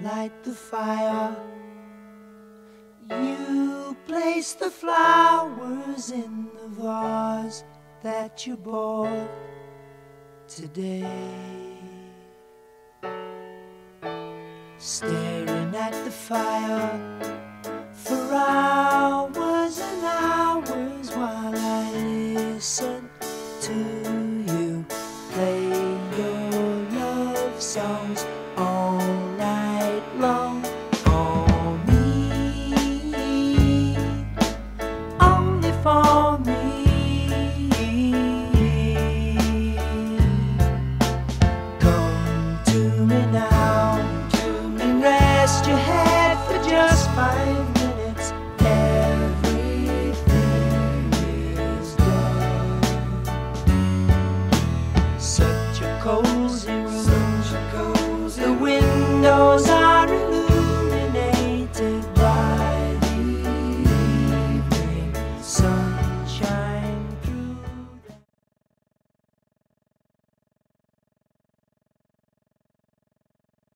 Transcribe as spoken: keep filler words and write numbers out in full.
light the fire. You place the flowers in the vase that you bought today. Staring at the fire for hours and hours while I listen to you play your love songs all night long. For me, only for me. Come to me now, rest your head for just five